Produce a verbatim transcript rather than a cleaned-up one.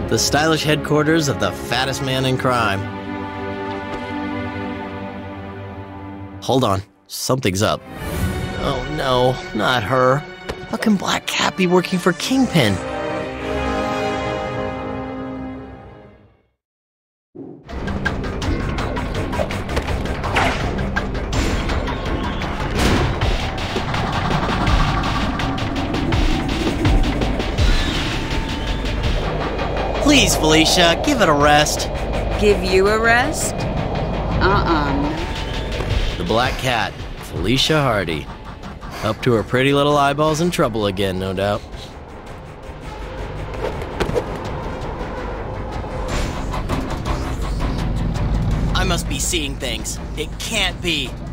the stylish headquarters of the fattest man in crime. Hold on, something's up. Oh no, not her. How can Black Cat be working for Kingpin? Please, Felicia, give it a rest. Give you a rest? Uh-uh. The Black Cat, Felicia Hardy. Up to her pretty little eyeballs in trouble again, no doubt. I must be seeing things. It can't be.